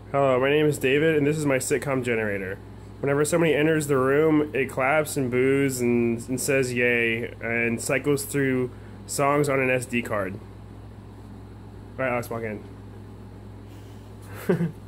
Hello, my name is David, and this is my Sitcom Generator. Whenever somebody enters the room, it claps and boos and says yay, and cycles through songs on an SD card. Alright, Alex, walk in.